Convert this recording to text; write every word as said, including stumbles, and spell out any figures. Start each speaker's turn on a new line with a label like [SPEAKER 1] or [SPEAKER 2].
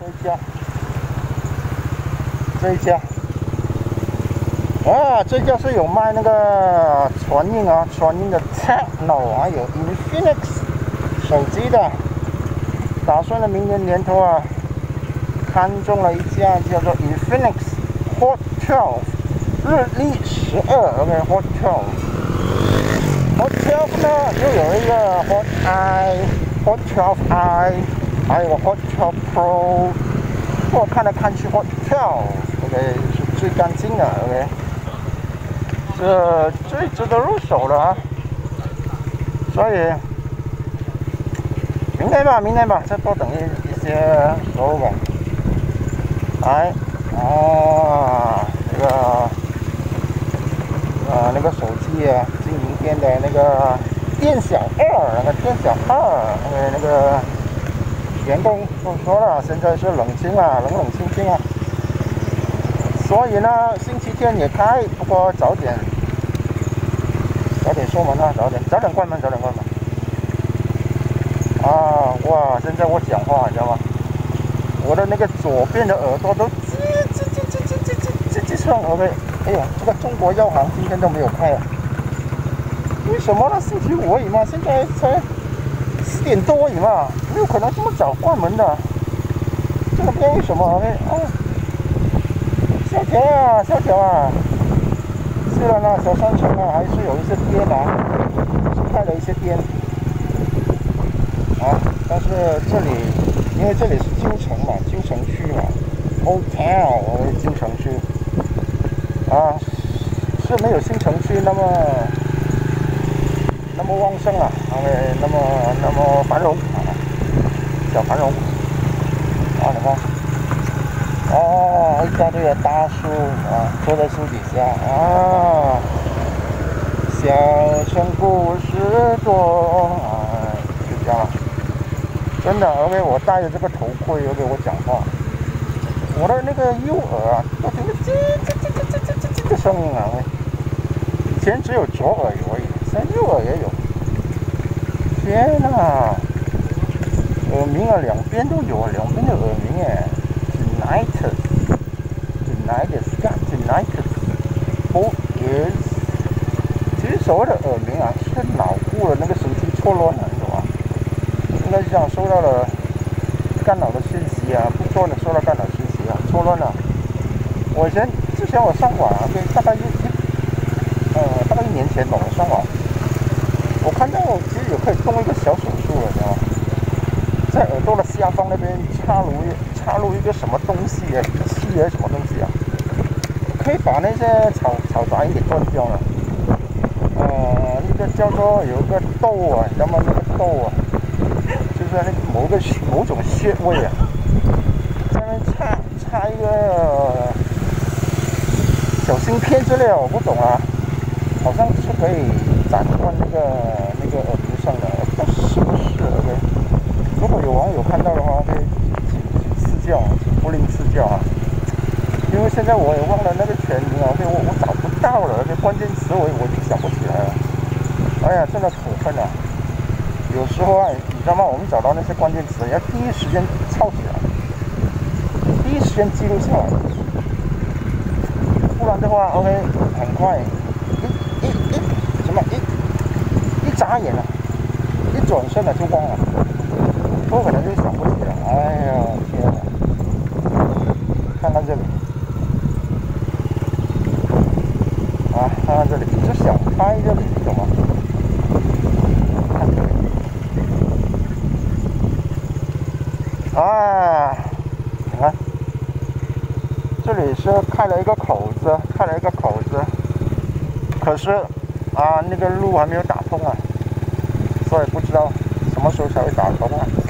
[SPEAKER 1] 这一家，这一家，啊，这家是有卖那个传音啊，传音的 Techno， 还有 Infinix 手机的，打算了明年年头啊，看中了一家叫做 Infinix Hot 十二，日历十二 ，OK Hot 十二。Hot 十二呢，又有一个 Hot I、Hot 十二I， 还有 Hot 十二 Pro。我看来看去 Hot 十二 ，OK 是最干净的 ，OK， 这最值得入手了啊。所以明天吧，明天吧，再多等一一些时候吧。来，啊，那个啊那个手机啊，经营店的那个店小二，那个店小二，那个那个员工都说了，现在是冷清啊，冷冷清清啊。所以呢，星期天也开，不过早点早点收门啊，早点早点关门，早点关门。啊，哇！现在我讲话，你知道吗？我的那个左边的耳朵都叽叽叽叽叽叽叽叽叽响 ，OK。哎呀，这个中国药行今天都没有开啊？为什么呢？星期五而已嘛，现在才四点多而已嘛，没有可能这么早关门的。真的不知道为什么 ，OK 啊。萧条啊，萧条啊！虽然呢，小商城啊还是有一些店啊，是开了一些店。啊，但是这里，因为这里是旧城嘛，旧城区嘛 ，Old Town， 旧城区，啊，是没有新城区那么那么旺盛啊，因为那么那么繁荣啊，小繁荣，啊，你看，哦，一大堆的大树啊，坐在树底下啊，小城故事多啊，就这样。真的 ，OK， 我戴着这个头盔 ，OK， 我讲话，我的那个右耳啊，都听到叽叽叽叽叽叽叽叽的声音啊 ，OK。以前只有左耳有而已，现在右耳也有。天哪，耳鸣啊，两边都有，两边的耳鸣哎 ，tinnitus，tinnitus，got tinnitus，both ears。其实所谓的耳鸣啊，是脑部的那个神经错乱啊，你懂吗？应该是这样，收到了干扰的讯息啊，不断的收到干扰讯息啊，错乱了。我以前之前我上网啊，对，大概一一呃大概一年前吧，我上网，我看到其实有可以动一个小手术了，你知道吗？在耳朵的下方那边插入插入一个什么东西啊，仪器啊，什么东西啊，可以把那些吵吵杂音给断掉了。呃，那个叫做有一个窦啊，你知道吗？那个窦啊。就是那个某个某种穴位啊，在那边插插一个小芯片之类的，我不懂啊，好像是可以斩断那个那个耳鸣声的，不知道是不是 ？OK， 如果有网友看到的话，可以请赐教，不吝赐教啊。因为现在我也忘了那个全名啊，我我找不到了，这关键词我我已经想不起来了。哎呀，真的可恨啊！有时候啊，你知道吗？我们找到那些关键词，要第一时间抄起来，第一时间记录下来，不然的话 ，OK， 很快一一一什么一一眨眼啊，一转身啊就忘了，不可能就想不起来。哎呀，天哪！看看这里，啊，看看这里，就想拍这里，你懂吗？看这里。啊，你看，这里是开了一个口子，开了一个口子，可是啊，那个路还没有打通啊，所以不知道什么时候才会打通啊。